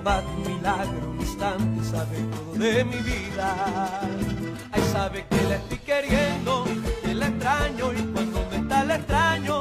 basta tu milagro, un instante, sabe todo de mi vida. Ay, sabe que la estoy queriendo, que la extraño y cuando me está la extraño.